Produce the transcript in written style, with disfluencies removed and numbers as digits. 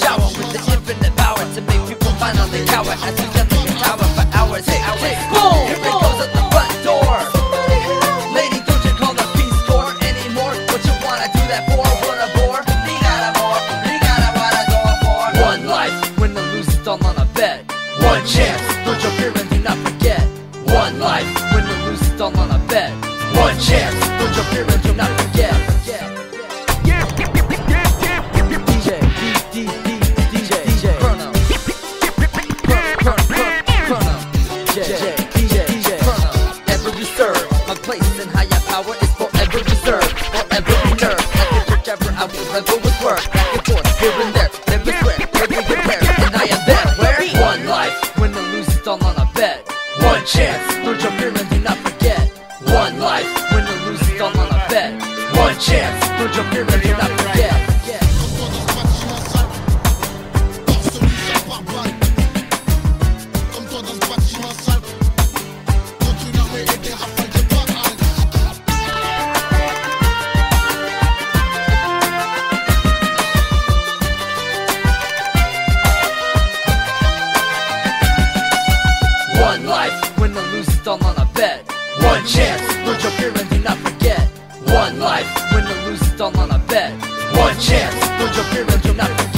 shower with the infinite power to make people finally cower as we stand like a tower for hours. Hey, boom! Here it goes at the front door. Lady, don't you call the Peace Corps anymore? What you wanna do that for? What a bore? Rigada more, rigada wanna go for. One life, win or lose it all on a bet. One chance, don't you fear and do not forget. One life, win or lose it all on a bet. One chance, don't you fear and do not forget. Ever reserved, my place in higher power is forever reserved. Forever reserved, like a church ever out to rebel with work. Back and forth, here and there, never swear, never compare. And I am there, where? One life, win or lose it all on a bet. One chance, don't you fear and do not forget. One life, win or lose it all on a bet. One chance, don't you fear and do not forget. One life, win or lose it all on a bet. One chance, don't you fear and do not forget. One life, win or lose it all on a bet. One chance, don't you fear and do not forget.